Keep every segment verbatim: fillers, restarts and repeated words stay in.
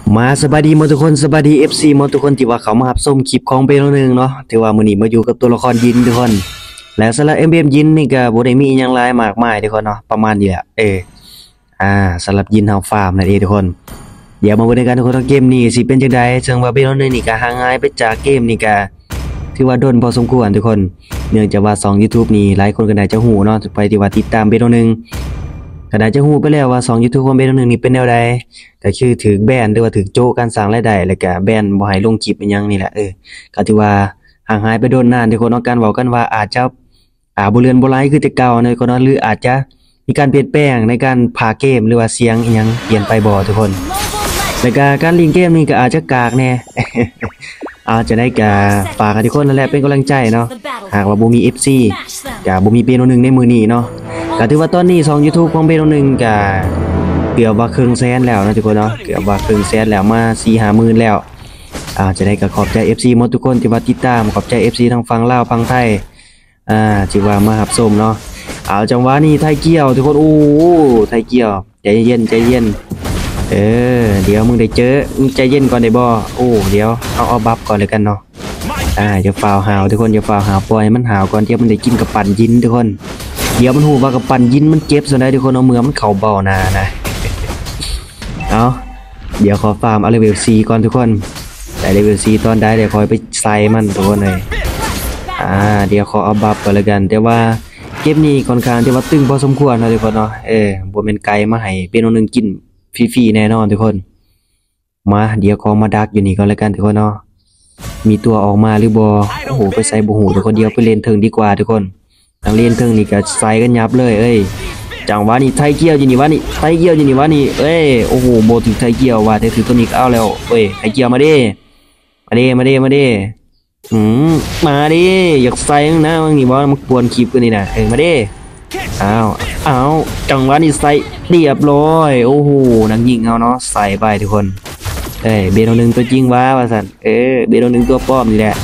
มาสบายดีหมดทุกคนสบายดี เอฟ ซี หมดทุกคนที่ว่าเขามารับชมคลิปของเบลนึงเนาะถือว่ามื้อนี้มาอยู่กับตัวละครยินทุกคนแล้วสำหรับ เอ็ม บี เอ็ม ยินนี่ก็บ่ได้มีอิหยังหลายมากมายทุกคนเนาะประมาณนี้แหละเอออ่าสำหรับยินเฮาฟาร์มนั่นเองทุกคนเดี๋ยวมาเบิ่งกันทุกคนว่าเกมนี้สิเป็นจังได๋ซึ่งว่าเบลนึงนี่ก็ห่างหายไปจากเกมนี่ก็ถือว่าโดนพอสมควรทุกคนเนื่องจากว่าช่อง YouTube นี่หลายคนก็น่าจะฮู้เนาะไปที่ว่าติดตามเบลนึงก็น่าจะฮู้ไปแล้วว่าช่อง YouTube ของเบลนึงนี่เป็นแนวใดก็คือถูกแบนหรือว่าถูกโจ๊กการสร้างรายได้แล้วก็แบนบ่ให้ลงคลิปอีหยังนี่แหละเออก็ถือว่าห่างหายไปโดนนานทุกคนเนาะการเว้ากันว่าอาจจะอ่าบ่เรือนบ่หลายคือแต่เก่าเนาะทุกคนเนาะหรืออาจจะมีการเปลี่ยนแปลงในการพากย์เกมหรือว่าเสียงอีหยังเปลี่ยนไปบ่ทุกคนแล้วก็การเล่นเกมนี่ก็อาจจะกากแน่ อาจจะได้ก็ฝากให้ทุกคนนั่นแหละเป็นกำลังใจเนาะหากว่าบ่มี เอฟ ซี ก็บ่มีเบโนหนึ่งในมื้อนี้เนาะก็ถือว่าตอนนี้ช่อง YouTube ของเบโนหนึ่งก็เกือบว่าครึ่งแสนแล้วนะทุกคนเนาะเกือบว่าครึ่งแสนแล้วมา สี่ห้าหมื่น แล้วอ่าจะได้ก็ขอบใจ เอฟ ซี หมดทุกคนที่ว่าติดตามขอบใจ เอฟ ซี ทั้งฝั่งลาวฝั่งไทยอ่าที่ว่ามารับชมเนาะเอาจังหวะนี้ไทยเกี่ยวทุกคนโอ้ไทยเกี่ยวใจเย็นใจเย็นเออเดี๋ยวมึงได้เจอมึงใจเย็นก่อนได้บ่โอ้เดี๋ยวเอาเอาบัฟก่อนเลยกันเนาะอ่าอย่าฟาวหาวทุกคนอย่าฟาวหาวปล่อยมันหาวก่อนเดี๋ยวมันได้กินกับปั่นยินทุกคนเดี๋ยวมันฮู้ว่ากับปั่นยินมันเจ็บซะได้ทุกคนเอามือมันเข้าเบ้าหน้านะเอาเดี๋ยวขอฟาร์มเอาเลเวล สี่ก่อนทุกคนได้เลเวล สี่ตอนได้เดี๋ยวคอยไปใส่มันทุกคนเลยอ่าเดี๋ยวขอเอาบัฟก่อนเลยกันแต่ว่าเกมนี้ค่อนข้างที่ว่าตึงพอสมควรนะทุกคนเนาะเออบ่แม่นไก่มาให้เป็นคนนึงกินฟรีๆแน่นอนทุกคนมาเดี๋ยวขอมาดักอยู่นี่ก่อนเลยกันทุกคนเนาะมีตัวออกมาหรือบ่โอ้โหไปใส่บ่ฮู้ทุกคนเดียวไปเล่นเทิงดีกว่าทุกคนทางเล่นเทิงนี่ก็ใส่กันยับเลยเอ้ยจังหวะนี้ไทยเกี่ยวอยู่นี่วะนี่ไทยเกี่ยวอยู่นี่วะนี่เอ้ยโอ้โหบ่ถึงไทยเกี่ยวว่ะแต่ถือตัวนี้ก็เอาแล้วเอ้ยไทยเกี่ยวมาดิมาดิมาดิมาดิอืมมาดิอยากใส่นะมึงนี่บ่มันกวนคลิปกันนี่น่ะเออมาดิอ้าวอ้าวจังหวะนี้ใส่เรียบร้อยโอ้โหนักยิงเฮาเนาะใส่ไปทุกคนเอ้ยเบโนหนึ่งตัวจริงวะว่าซั่นเออเบโนหนึ่งตัวปลอมนี่แหละ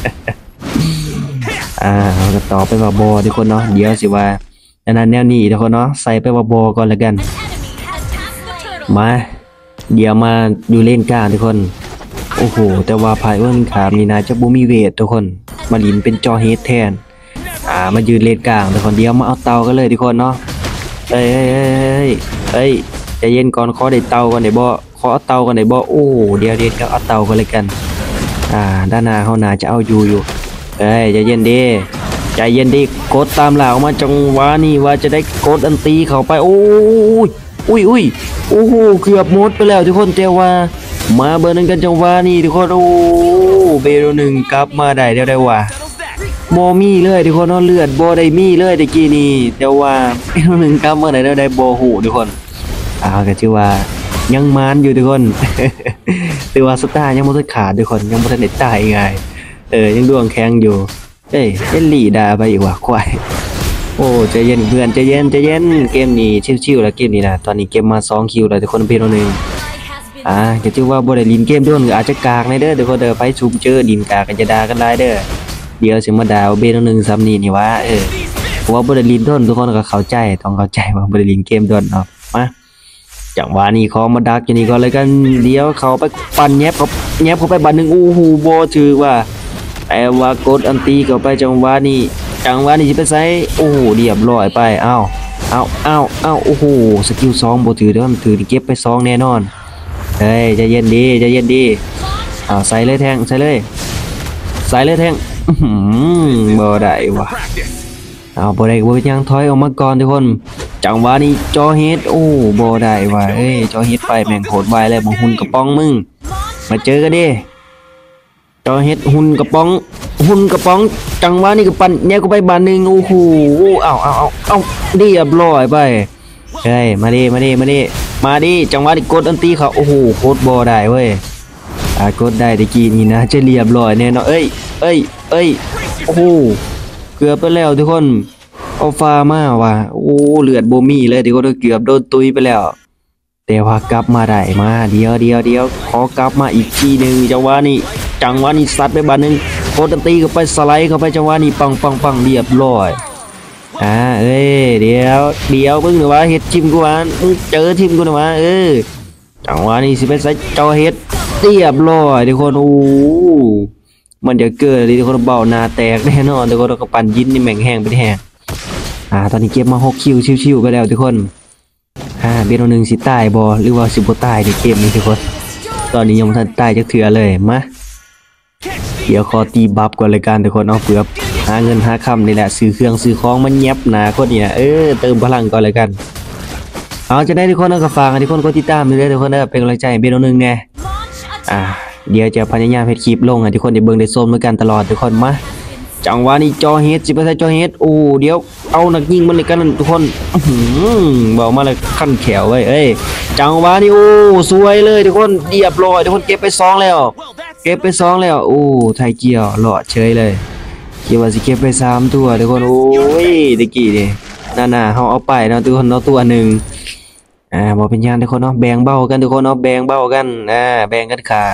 อ่าเราก็ต่อไปว่าบอทุกคนเนาะเดี๋ยวสิว่าอันนั้นแนวนี้ทุกคนเนาะใส่ไปว่าบอก่อนแล้วกันมาเดี๋ยวมาอยู่เล่นกลางทุกคนโอ้โหแต่ว่าภายเบื้องขามนี่นะจะบ่มีเวททุกคนมาลินเป็นจอเฮดแทนอ่ามายืนเล่นกลางทุกคนเดี๋ยวมาเอาเตากันเลยทุกคนเนาะเอ้ยเอ้ยเอ้ยเอ้ยใจเย็นก่อนขอได้เตาก่อนได้บ่ขอเอาเตาก่อนได้บ่โอ้เดี๋ยวเดี๋ยวเอาเตากันเลยกันอ่าด้านหน้าเฮาน่าจะเอาอยู่อยู่เอ้ยใจเย็นดิใจเย็นดิกดตามหลังมาจังหวะนี่ว่าจะได้กดอันตีเข้าไปโอ้ยอุ้ยอุ้ยโอ้โหเกือบหมดไปแล้วทุกคนแต่ว่ามาเบอร์นึงกันจังหวะนี่ทุกคนโอ้เบอร์หนึ่งกลับมาได้เดี๋ยวได้ว่าโมมี่เลยทุกคนเนาะเลือดโบได้มี่เลยตะกี้นี่แต่ว่าเบอร์หนึ่งกลับมาได้เดี๋ยวได้โบหูทุกคนอ้าวก็ชื่อว่ายังมานอยู่ทุกคน แต่ว่าสตาร์ยังไม่ได้ขาดทุกคนยังไม่ได้ตายไงเออยังดวงแข็งอยู่เอ้ยเอ็นลี่ด่าไปอีกว่ะควายโอ้ใจเย็นเพื่อนใจเย็นใจเย็นเกมนี้ชิวๆแล้วเกมนี้นะตอนนี้เกมมาสองคิวแล้วทุกคนเพียงนึงอ่าจะชื่อว่าบ่ได้ลินเกมด้วยอาจจะกากในเด้อทุกคนเด้อไฟซูมเจอดินกากกันจะด่ากันหลายเด้อเดี๋ยวสิมาด่าเบนนึงซ้ำนี่นี่วะเออเพราะว่าบ่ได้ลินด้นทุกคนก็เข้าใจต้องเข้าใจว่าบ่ได้ลินเกมด้นเนาะมาจังหวะนี้ขอมาดักอยู่นี่ก่อนเลยกันเดี๋ยวเขาไปปั่นแยบเขาแยบเขาไปบัดนึงอู้หูบ่ถือว่าแต่ว่ากดอันตีเข้าไปจังหวะนี้จังหวะนี้สิไปใส่โอ้เรียบร้อยไปอ้าวอ้าวอ้าวอ้าวโอ้โหสกิลสองบ่ถือเด้อมันถือที่เก็บไปสองแน่นอนเฮ้ยใจเย็นดีใจเย็นดีอ้าวใส่เลยแทงใส่เลยใส่เลยแทงอื้อหือบ่ได้ว่ะอ้าวบ่ได้บ่ยังถอยออกมาก่อนทุกคนจังหวะนี้จอเฮดโอ้บ่ได้ว่ะเอ้ยจอเฮดไปแม่งโหดไวแล้วบ่หุ่นกระป๋องมึงมาเจอกันดิจอเฮ็ดหุ่นกระป๋องหุ่นกระป๋องจังหวะนี้ก็ปั่นแยกก็ไปบานนึงโอ้โหเอาเอาเอาเอาเรียบร้อยไปเฮ้ยมาดิมาดิมาดิมาดิจังหวะนี้กดอันตีเขาโอ้โหโคตรบ่ได้เว้ยอ่ากดได้ตะกี้นี่นะจะเรียบร้อยแน่นอนเอ้ยเอ้ยเอ้ยโอ้โหเกือบไปแล้วทุกคนเอาฟ้ามาว่ะโอ้เลือดบ่มีเลยทุกคนเกือบโดนตุยไปแล้วแต่ว่ากลับมาได้มาเดียวเดียวเดียวขอกลับมาอีกทีนึงจังหวะนี้จังหวะนี้ซัดไปบานนึงโคตรตีเข้าไปสไลด์เข้าไปจังหวะนี้ปังปังปังเรียบร้อยอ่าเอ้ยเดี๋ยวเดี๋ยวมึงหรือว่าเฮ็ดทิมกูวะมึงเจอทิมกูหรือวะเออจังหวะนี้สิเป็นไซจอเฮ็ดเรียบร้อยทุกคนโอ้มันจะเกิดอะไรทุกคนเบาหน้าแตกแน่นอนทุกคนก็ปั่นยินนี่แม่งแห้งไปแห้งอ่าตอนนี้เก็บมาหกคิวชิวๆไปแล้วทุกคนอ่าเบโนหนึ่งสิตายบ่หรือว่าสิบ่ตายในเกมนี้ทุกคนตอนนี้ยังไม่ทันตายจักเทื่อเลยมาเดี๋ยวขอตีบัฟก่อนเลยกันทุกคนเอาเผื่อหาเงินหาคำนี่แหละซื้อเครื่องซื้อของมันแยบหนาคนนี้นะเออเติมพลังก่อนเลยกันเอาจะได้ทุกคนเอากระฟังทุกคนก็ติดตามไปเลยทุกคนเด้อเป็นกำลังใจเบโนหนึ่งแน่อ่าเดี๋ยวจะพยายามเฮ็ดคลิปลงให้ทุกคนได้เบิ่งได้ชมด้วยกันตลอดทุกคนมาจังหวะนี้จอเฮดสิไปใส่จอเฮดโอ้เดี๋ยวเอานักยิงมันเลยกันทุกคนอื้อหือบอกมาเลยขั้นแขวไว้เอ้ยจังหวะนี้โอ้สวยเลยทุกคนเรียบร้อยทุกคนเก็บไปสองแล้วเก็บไปสองแล้วโอ้ไทยเกียวหล่อเฉยเลยคิดว่าสิเก็บไปสามตัวทุกคนโอ้ยตะกี้นี่น่าๆเฮาเอาไปเนาะทุกคนเนาะตัวหนึ่งอ่าบ่เป็นหยังทุกคนเนาะแบ่งเบากันทุกคนเนาะแบ่งเบากันอ่าแบ่งกันค่ะ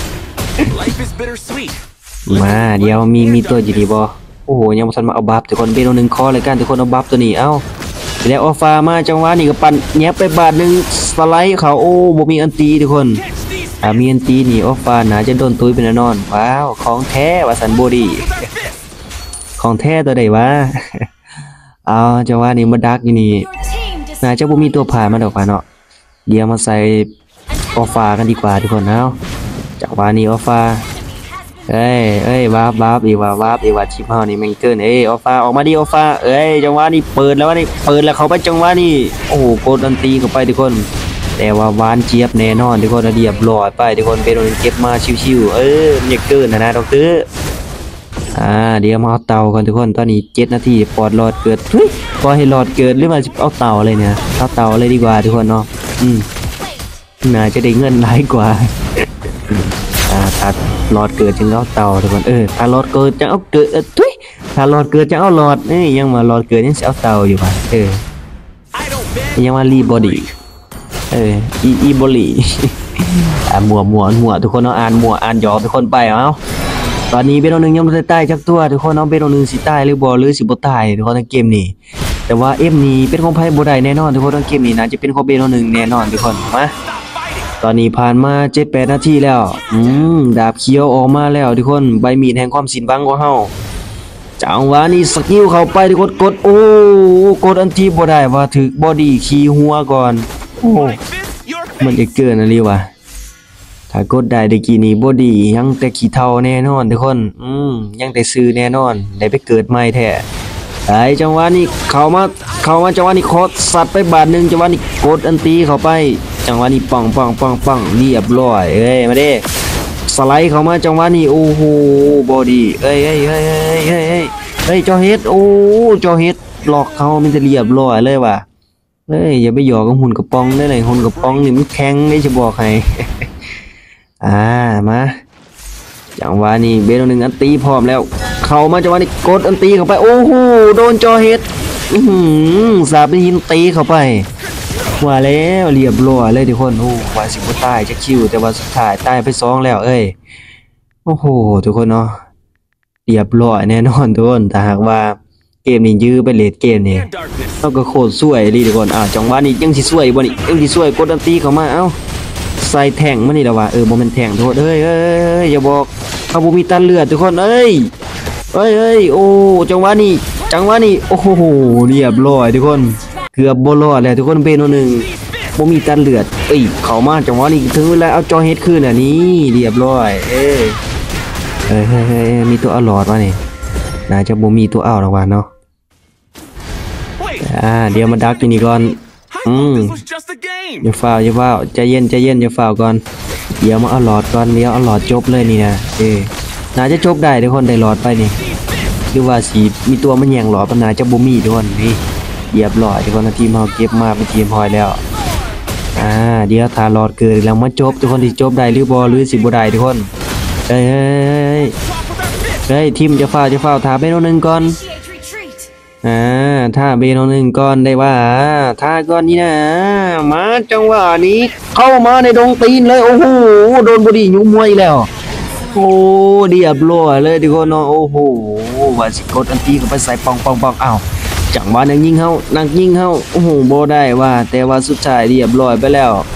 มาเดี๋ยวมีมีตัวอยู่ดีบ่โอ้โหยังบ่ทันมาเอาบัฟทุกคนเบโนหนึ่งคอเลยกันทุกคนเอาบัฟตัวนี้เอ้าแล้วออฟามาจังหวะนี้ก็ปั่นแยบไปบาทนึงสไลด์เขาโอ้บ่มีอันตีทุกคนอ่ามีอันตีนี่ออฟาน่าจะโดนตุ้ยเป็นแน่นอนว้าวของแท้ว่าสันโบดี้ของแท้ตัวใดวะเอาจังหวะนี้มาดักอยู่นี่น่าจะบ่มีตัวผ่านมาดอกว่าเนาะเดี๋ยวมาใส่ออฟากันดีกว่าทุกคนเอ้าจังหวะนี้ออฟาเอ้ยเอ้ยวาบวาบอีวาวาบอีวาชิปเฮานี่แม่งเกินเอ้ยออฟาออกมาดิออฟาเอ้ยจังหวะนี้เปิดแล้วนี่เปิดแล้วเข้าไปจังหวะนี้โอ้โหโกดอันตีเข้าไปทุกคนแต่ว่าหวานเจี๊ยบแน่นอนทุกคนเรียบร้อยไปทุกคนเป็นโดนเก็บมาชิวๆเออมันจะเกินนะนะดอกเตอร์อ่าเดี๋ยวมาเอาเตาก่อนทุกคนตอนนี้เจ็ดนาทีปอดหลอดเกิดเฮ้ยปล่อยให้หลอดเกิดหรือว่าเอาเตาเลยเนี่ยเอาเตาเลยดีกว่าทุกคนเนาะอืมน่าจะได้เงินหลายกว่าอ่าถ้าหลอดเกิดจึงเอาเตาทุกคนเออถ้าหลอดเกิดจะเอาเกิดเออทุยถ้าหลอดเกิดจะเอาหลอดนี่ยังมาหลอดเกิดยังจะเอาเตาอยู่ป่ะเออยังมารีบอดี้เอออีอีบอดี้อ่ามัวมัวมัวทุกคนเอาอ่านมัวอ่านหยอกทุกคนไปเอาตอนนี้เบโนหนึ่งยังไม่ได้ตายจักตัวทุกคนเอาเบโนหนึ่งสิตายหรือบอหรือสิบ่ตายทุกคนในเกมนี้แต่ว่าเอ็มนี้เป็นของไพ่บ่ได้แน่นอนทุกคนในเกมนี้น่าจะเป็นของเบโนหนึ่งแน่นอนทุกคนมาตอนนี้ผ่านมา เจ็ดแปด นาทีแล้วอืมดาบเขียวออกมาแล้วทุกคนใบมีดแห่งความสิ้นหวังของเฮาจังหวะนี้สกิลเข้าไปทุกคนกดโอ้กดอันทีบ่ได้ว่าถึกบอดี้ขี่หัวก่อนโอ้มันจะเกินอะไรวะถ้ากดได้ตะกี้นี้บอดี้ยังแต่ขี้เท่าแน่นอนทุกคนอืมยังแต่ซื้อแน่นอนได้ไปเกิดใหม่แท้ไอ้จังหวะนี้เข้ามาเข้ามาจังหวะนี้โคตรสัตว์ไปบาทนึงจังหวะนี้กดอันตีเข้าไปจังหวะนี้ปังปังปังปังเรียบร้อยเอ้ยมาเด้สไลด์เข้ามาจังหวะนี้โอ้โหบอดี้เอ้ยเอ้ยเอ้ยเอ้ยเอ้ยเอ้ยเฮ้ยจอเฮดโอ้จอเฮดหลอกเขามันจะเรียบร้อยเลยว่ะเฮ้ยอย่าไปหยอกกับหุ่นกระป๋องได้เลยหุ่นกระป๋องนี่มันแข็งได้จะบอกให้ อ่ามาจังหวะนี้เบโนหนึ่งอันตีพร้อมแล้วเข้ามาจังหวะนี้กดอันตีเข้าไปโอ้โหโดนจอเฮดอื้อหือสาบเป็นหินตีเข้าไปว่าแล้วเรียบร้อยเลยทุกคนโอ้ว่าสิบ่ตายจะคิวแต่ว่าสุดท้ายตายไปสองแล้วเอ้ยโอ้โหทุกคนเนาะเรียบร้อยแน่นอนทุกคนแต่หากว่าเกมนี้ยื้อไปเลทเกมนี่เราก็โคตรสวยเลยทุกคนอ่าจังหวะนี้ยังสิสวยบ่นี่ยังสิสวยกดอันตีเข้ามาเอ้าใส่แท่งมานี่แล้วว่ะเออบ่แม่นแท่งทุกคนเอ้ยเอ้ยอย่าบอกเขาบ่มีตันเลือดทุกคนเอ้ยเอ้ยเอ้ยโอ้จังหวะนี้จังหวะนี้โอ้โหเรียบร้อยทุกคนเกือบบ่รอดแล้วทุกคนเบโนหนึ่งบ่มีตันเลือดเอ้ยเข้ามาจังหวะนี้ถึงเวลาเอาจอเฮดคืนอ่ะนี่เรียบร้อยเอ้ยเฮ้ยเฮ้ยเฮ้ยมีตัวเอาหลอดวะนี่น่าจะบ่มีตัวเอาหรอกว่ะเนาะอ่าเดี๋ยวมาดักอยู่นี่ก่อนอืมอย่าฝ้าวอย่าฝ้าวใจเย็นใจเย็นอย่าฝ้าวก่อนเดี๋ยวมาเอาหลอดก่อนเดี๋ยวเอาหลอดจบเลยนี่นะเออน่าจะจบได้ทุกคนได้หลอดไปนี่หรือว่าสีมีตัวมันแย่งหลอดปัญหาจะบ่มีทุกคนนี่เหยียบหลอดทุกคนทีมเฮาเก็บมาเป็นทีมพอยแล้วอ่าเดี๋ยวถ้าหลอดเกิดแล้วมาจบทุกคนที่จบได้หรือบ่หรือสิบ่ได้ทุกคนเฮ้ยเฮ้ยเฮ้ยทีมจะฝ้าวจะฝ้าวถาไปโน่นนึงก่อนอ่าถ้าเบโนหนึ่งก้อนได้ว่าถ้าก้อนนี้นะมาจังหวะนี้เข้ามาในดงตีนเลยโอ้โหโดนบอดี้ยุ่มวยแล้วโอ้เดียบร้อยเลยทุกคนเนาะโอ้โหว่าสิกดอันตีเข้าไปใส่ปองปองปองอ้าวจังหวะนักยิงเฮานักยิงเฮาโอ้โหบ่ได้ว่าแต่ว่าสุดท้ายเรียบร้อยไปแล้ว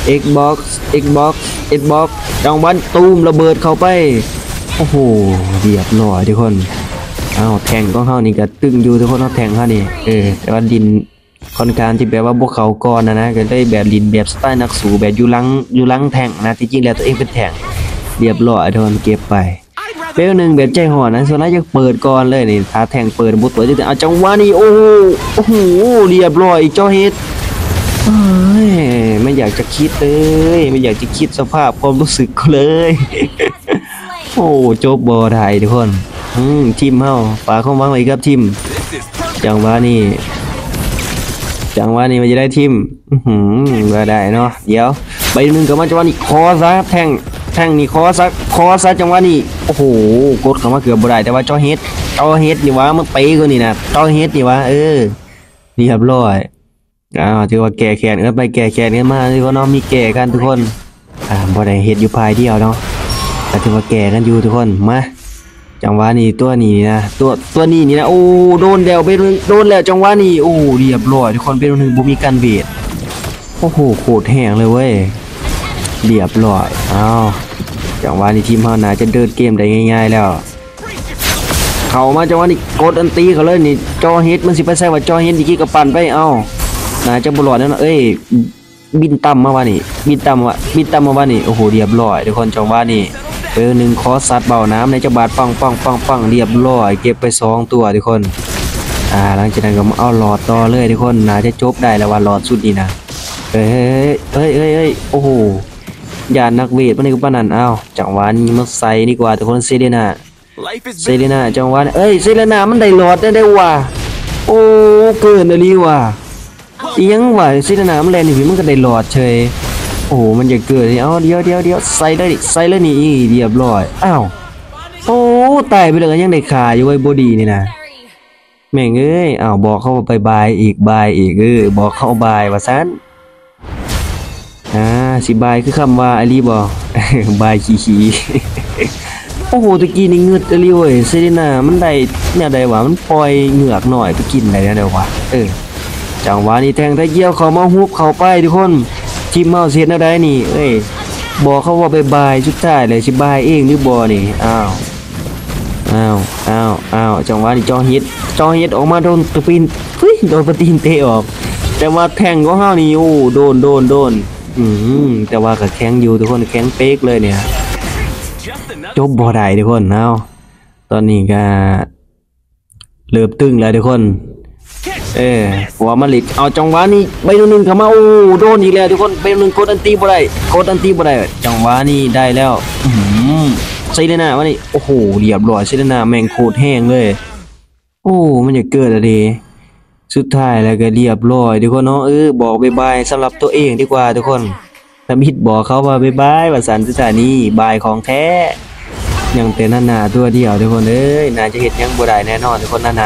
Xbox Xbox Xbox จังหวะตูมระเบิดเข้าไปโอ้โหเรียบร้อยทุกคนอ้าวแทงของเฮานี่ก็ตึงอยู่ทุกคนเฮาแทงเฮานี่เออแต่ว่าดินค่อนข้างที่แบบว่าพวกเขาก่อนนะนะก็ได้แบบดินแบบสไตล์นักสู้แบบอยู่หลังอยู่หลังแทงนะที่จริงแล้วตัวเองเป็นแทงเรียบร้อยทุกคนเก็บไปเบลหนึ่งแบบใจห่อนะส่วนนั้นจะเปิดก่อนเลยนี่ถ้าแทงเปิดบุตรตัวจะเอาจังหวะนี้โอ้โอ้โหเรียบร้อยจอเฮ็ดเอ้ยไม่อยากจะคิดเลยไม่อยากจะคิดสภาพความรู้สึกก็เลยโอ้จบบอไทยทุกคนอืมทีมเฮาฝากความหวังไว้กับทีมจังหวะนี้จังหวะนี้มันจะได้ทีมอือหือก็ได้เนาะเดี๋ยวใบหนึ่งกับมันจังหวะนี้คอซะแทงแทงนี่คอซะคอซะจังหวะนี้โอ้โหกดเข้ามาเกือบบ่ได้แต่ว่าจอเฮ็ดจอเฮ็ดนี่วะมันเป๊ะกว่านี่นะจอเฮ็ดนี่วะเออเรียบร้อยอ้าวถือว่าแก่แขนเออไปแก่แขนกันมาทุกคนเนาะมีแก่กันทุกคนอ่าบ่ได้เฮ็ดอยู่ภายเดียวเนาะแต่ถือว่าแก่กันอยู่ทุกคนมาจังหวะนี้ตัวนี้นะตัวตัวนี้นี่นะโอ้โดนเดวไปโดนแล้วจังหวะนี้โอ้เรียบร้อยทุกคนเป็นหนึ่งบ่มีการเวทโอ้โหโคตรแห้งเลยเว้ยเรียบร้อยอ้าวจังหวะนี้ทีมเฮาน่าจะเดินเกมได้ง่ายๆแล้วเข้ามาจังหวะนี้กดอันตีเขาเลยนี่จอเฮ็ดมันสิไปใส่ว่าจอเฮ็ดอีกกี่ก็ปั่นไปเอ้าน่าจะบ่รอดแล้วนะเอ้ยบินต่ำมาว่านี่บินต่ำว่ะบินต่ำมาว่านี่โอ้โหเรียบร้อยทุกคนจังหวะนี้เบอร์หนึ่งคอสัตว์เบาน้ำในจังบาดปังปังปังปังเรียบร้อยเก็บไปสองตัวทุกคนอ่าหลังจากนั้นก็มาเอาหลอดต่อเลยทุกคนน่าจะจบได้แล้วว่าหลอดสุดนี่นะเฮ้ยเฮ้ยเฮ้ยเฮ้ยโอ้โหยานนักเวทมันนี่ก็ปานนั้นอ้าวจังหวะนี้มาใส่ดีกว่าทุกคนเซเลน่าเซเลน่าจังหวะเอ้ยเซเลน่ามันได้หลอดได้ได้ว่ะโอ้เกินเลยว่ะยังว่ะเซเลน่ามันแรงนี่มันก็ได้หลอดเฉยโอ้มันจะเกิดนี่เอาเดี๋ยวเดี๋ยวเดี๋ยวใส่เลยใส่เลยนี่เรียบร้อยอ้าวโอ้ตายไปเลยยังได้ขาอยู่ไว้บอดี้นี่นะแม่งเอ้ยอ้าวบอกเขาไปบายอีกบายอีกเออบอกเขาบายว่าซันอ่าสิบายคือคำว่าอลีบอกบายขี้ขี้โอ้โหตะกี้นี่เงือดอลีเว้ยเซเลน่ามันได้เนี่ยได้ว่ามันปล่อยเหงือกหน่อยไปกินได้แล้วเดี๋ยววะเออจังหวะนี้แทงตะเกียวเขามาฮุบเขาไปทุกคนทีมเมาเสียนอะไรนี่เอ้ยบอกเขาว่าบายบายสุดท้ายเลยสิบายเองหรือบอนี่อ้าวอ้าวอ้าวอ้าวจังหวะนี้จอฮิตจอฮิตออกมาโดนตะปีนเฮ้ยโดนปะตีนเตะออกแต่ว่าแทงของเฮานี่โอ้โดนโดนโดนอืมแต่ว่าก็แข็งอยู่ทุกคนแข็งเป๊กเลยเนี่ยจบบ่ได้ทุกคนเอาตอนนี้ก็เริ่มตึงแล้วทุกคนเออหัวมาลิดเอาจังหวะนี้ใบนึงเข้ามาโอ้โดนอีกแล้วทุกคนใบนึงกดอันตีบ่ได้กดอันตีบ่ได้จังหวะนี้ได้แล้วอืมเซเลน่าวะนี่โอ้โหเรียบร้อยเซเลน่าแม่งโคตรแห้งเลยโอ้มันจะเกิดอะไรสุดท้ายแล้วก็เรียบร้อยทุกคนเนาะเออบอกบายบายสำหรับตัวเองดีกว่าทุกคนถ้ามิดบอกเขาว่าบายบายว่าสันสุดท้ายนี้บายของแท้ยังเป็นหน้าตัวเดียวทุกคนเอ้ยน่าจะเฮ็ดยังบ่ได้แน่นอนทุกคนหน้า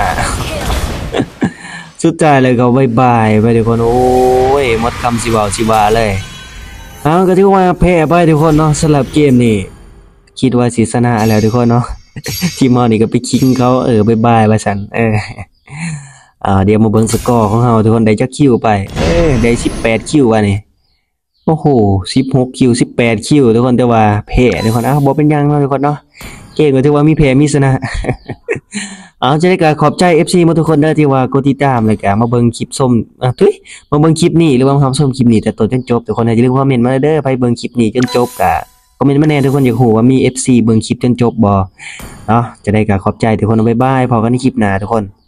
สุดท้ายเลยก็บายบายไปทุกคนโอ้ยหมดคำสิบ่าวสิว่าเลยเอาก็ถือว่าแพ้ไปทุกคนเนาะสำหรับเกมนี้คิดว่าสิชนะแล้วทุกคนเนาะทีมเฮานี่ก็ไปคิงเขาเออบายบายว่าซั่นเอออ่าเดี๋ยวมาเบิ่งสกอร์ของเฮาทุกคนได้จักคิวไปเอ้ยได้สิบแปดคิวว่ะนี่โอ้โหสิบหกคิวสิบแปดคิวทุกคนแต่ว่าแพ้ทุกคนอ้าวบ่เป็นหยังเนาะทุกคนเนาะเกมก็ถือว่ามีแพ้มีชนะเอาจะได้ก็ขอบใจ เอฟ ซี หมดทุกคนเด้อที่ว่ากดติดตามแล้วก็มาเบิ่งคลิปส้มอ่ะทุยมาเบิ่งคลิปนี้หรือว่ามาทำส้มคลิปนี้แต่ต้นจนจบทุกคนอย่าลืมคอมเมนต์มาเด้อไปเบิ่งคลิปนี้จนจบก็คอมเมนต์มาแน่ทุกคนอยากรู้ว่ามี เอฟ ซี เบิ่งคลิปจนจบบ่เนาะจะได้ก็ขอบใจทุกคนบ๊ายบายพบกันในคลิปหน้าทุกคน